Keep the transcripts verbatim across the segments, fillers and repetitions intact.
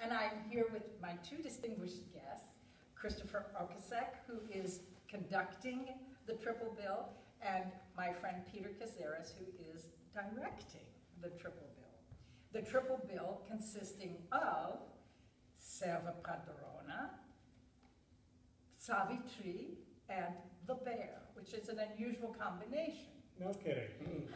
And I'm here with my two distinguished guests, Christopher Ocasek, who is conducting the triple bill, and my friend Peter Kazaras, who is directing the triple bill. The triple bill consisting of serva padrona, Sāvitri, and the bear, which is an unusual combination. No kidding.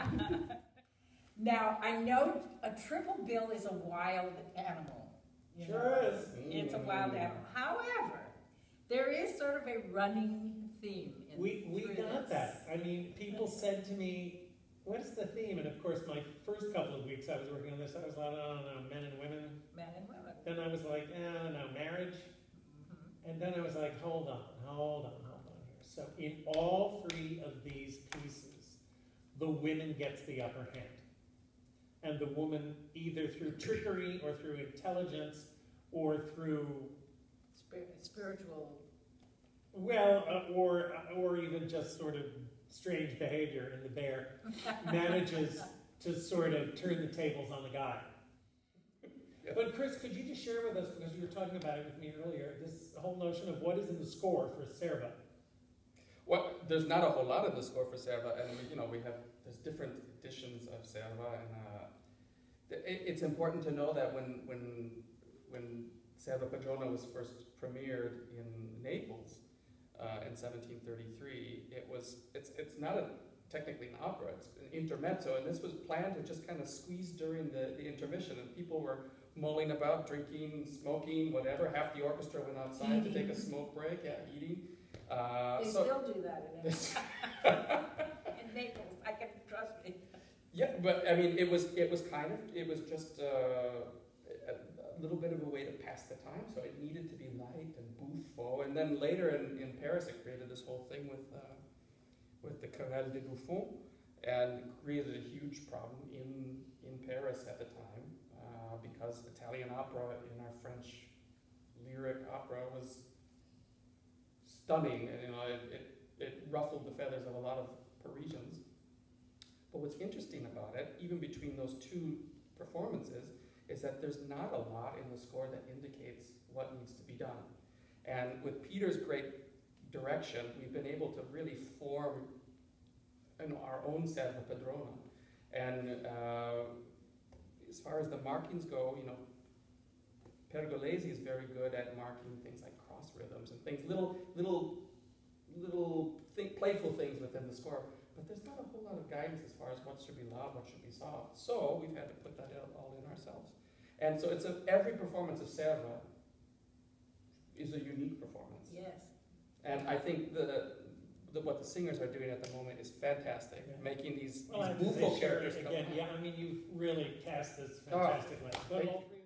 Now, I know a triple bill is a wild animal. You Sure know? is. It's a wild animal. However, there is sort of a running theme in We, we got this. that. I mean, people said to me, what's the theme? And of course, my first couple of weeks I was working on this, I was like, oh no, men and women. Men and women. Then I was like, eh, no, marriage. Mm-hmm. And then I was like, hold on, hold on, hold on here. So in all three of these pieces, the woman gets the upper hand. And the woman, either through trickery or through intelligence or through Spir spiritual. Well, uh, or or even just sort of strange behavior in the bear, manages to sort of turn the tables on the guy. But Chris, could you just share with us, because you were talking about it with me earlier, this whole notion of what is in the score for serva? Well, there's not a whole lot in the score for serva, and we, you know, we have there's different editions of serva, and uh, it, it's important to know that when when when serva padrona was first premiered in Naples uh, in seventeen thirty-three, it was it's it's not a technically an opera, it's an intermezzo, and this was planned to just kind of squeeze during the, the intermission, and people were mulling about, drinking, smoking, whatever. Half the orchestra went outside to take a smoke break, yeah, eating. Uh, They so, still do that in, in Naples. I can trust me. Yeah, but I mean, it was it was kind of it was just uh, a, a little bit of a way to pass the time. So it needed to be light and buffo, and then later in, in Paris, it created this whole thing with uh, with the Chorale de Buffon, and created a huge problem in in Paris at the time uh, because Italian opera in our French lyric opera was stunning, and you know it, it, it ruffled the feathers of a lot of Parisians. But what's interesting about it, even between those two performances, is that there's not a lot in the score that indicates what needs to be done. And with Peter's great direction, we've been able to really form you know, our own serva padrona. And uh, as far as the markings go, you know, Pergolesi is very good at marking things like cross rhythms and things, little, little, little think, playful things within the score. But there's not a whole lot of guidance as far as what should be loud, what should be soft. So we've had to put that all in ourselves. And so it's a, every performance of serva is a unique performance. Yes. And I think the, the what the singers are doing at the moment is fantastic, Yeah. making these, Well, I have these to buffo say, Sheri, characters come again, out. yeah, I mean, you've really cast this Oh, fantastically. But thank all you. three